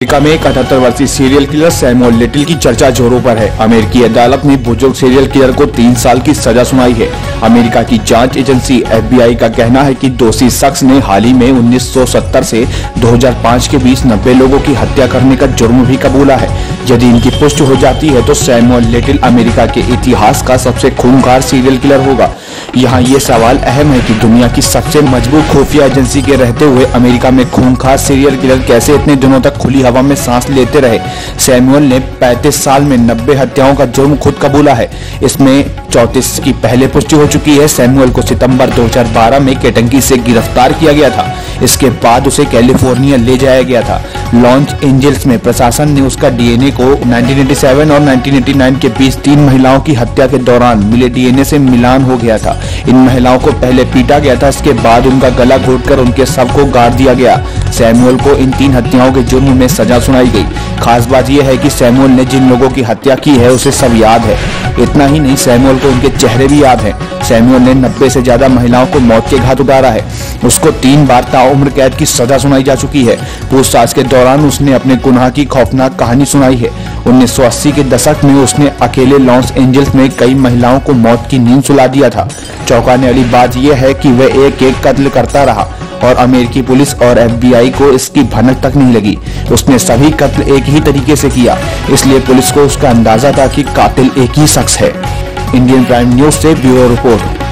America में 71 वर्षीय serial killer Samuel little की चर्चा जोरों पर है। अमेरिकी अदालत ने बुजुर्ग सीरियल किलर को 3 साल की सजा सुनाई है। अमेरिका की जांच एजेंसी FBI का कहना है कि दोषी शख्स ने हाल ही में 1970 से 2005 के बीच 90 लोगों की हत्या करने का जुर्म भी कबूला है। यदि इनकी पुष्टि हो जाती है तो सैमुअल लिटिल अमेरिका के इतिहास का सबसे खूंखार सीरियल किलर होगा। यहाँ ये सवाल अहम है कि दुनिया की सबसे मजबूत खुफिया एजेंसी के रहते हुए अमेरिका में खूंखार सीरियल किलर कैसे इतने दिनों तक खुली हवा में सांस लेते रहे। सैमुअल ने 35 साल में 90 हत्याओं का जुर्म खुद कबूला है। इसमें 34 की पहले पुष्टि हो चुकी है। सैमुअल को सितंबर 2012 में केंटकी से गिरफ्तार किया गया था। इसके बाद उसे कैलिफोर्निया ले जाया गया था। लॉस एंजल्स में प्रशासन ने उसका DNA को 1987 और 1989 के बीच 3 महिलाओं की हत्या के दौरान मिले DNA से मिलान हो गया था। इन महिलाओं को पहले पीटा गया था, इसके बाद उनका गला घोटकर उनके शव को गाड़ दिया गया। सैमुअल को इन 3 हत्याओं के जुर्म में सजा सुनाई गई। खास बात यह है कि सैमुअल ने जिन लोगों की हत्या की है उसे सब याद है। इतना ही नहीं, सैमुअल को उनके चेहरे भी याद हैं। सैमुअल ने 90 से ज्यादा महिलाओं को मौत के घाट उतारा है। उसको 3 बार ताउम्र कैद की सजा सुनाई जा चुकी है। पूछताछ के दौरान उसने अपने गुनाह की खौफनाक कहानी सुनाई है। 1980 के दशक में उसने अकेले लॉस एंजल्स में कई महिलाओं को मौत की नींद सुला दिया था। चौंकाने वाली बात यह है कि वह एक कत्ल करता रहा और अमेरिकी पुलिस और FBI को इसकी भनक तक नहीं लगी। उसने सभी कत्ल एक ही तरीके से किया, इसलिए पुलिस को उसका अंदाजा था कि कातिल एक ही शख्स है। इंडियन प्राइम न्यूज से ब्यूरो रिपोर्ट।